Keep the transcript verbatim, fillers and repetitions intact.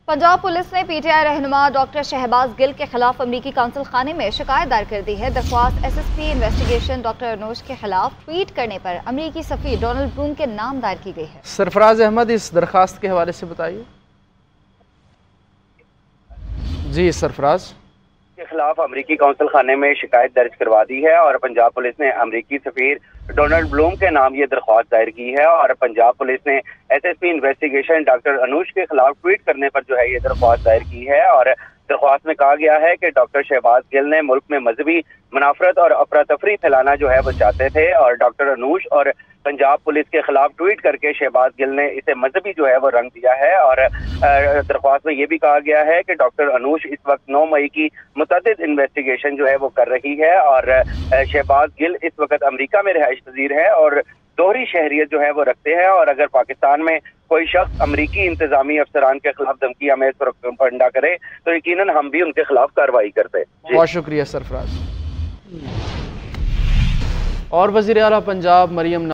Punjab police ने P T I रहनुमा doctor Shahbaz Gill के खिलाफ अमरीकी कौंसल खाने में शिकायत दायर कर दी है। दरख्वास्त S S P investigation doctor Anuj के खिलाफ ट्वीट करने पर अमरीकी सफीर डोनाल्ड ब्लूम के नाम दायर की गई है। सरफराज अहमद, इस दरख्वास्त के हवाले से बताइए। जी सरफराज। के खिलाफ अमरीकी कौंसल खाने में शिकायत दर्ज करवा दी है और पंजाब पुलिस ने अमरीकी सफीर डोनाल्ड ब्लूम के नाम ये दरख्वास्त दायर की है और पंजाब पुलिस ने S S P investigation doctor Anuj के खिलाफ ट्वीट करने पर जो है ये दरख्वास्त दायर की है। और दरख्वास्त में कहा गया है कि डॉक्टर शहबाज गिल ने मुल्क में मजहबी मुनाफरत और अफरा तफरी फैलाना जो है वो चाहते थे और डॉक्टर अनुज और पंजाब पुलिस के खिलाफ ट्वीट करके शहबाज गिल ने इसे मजहबी जो है वो रंग दिया है। और दरख्वास्त में ये भी कहा गया है कि डॉक्टर अनुज इस वक्त नौ मई की मुतअद्दिद इन्वेस्टिगेशन जो है वो कर रही है और शहबाज गिल इस वक्त अमेरिका में रिहाइश पजीर है और दोहरी शहरियत जो है वो रखते हैं और अगर पाकिस्तान में कोई शख्स अमरीकी इंतजामी अफसरान के खिलाफ धमकी हमें प्रोपेगेंडा करे तो यकीनन हम भी उनके खिलाफ कार्रवाई करते। बहुत शुक्रिया सरफराज। और वज़ीर आला पंजाब मरियम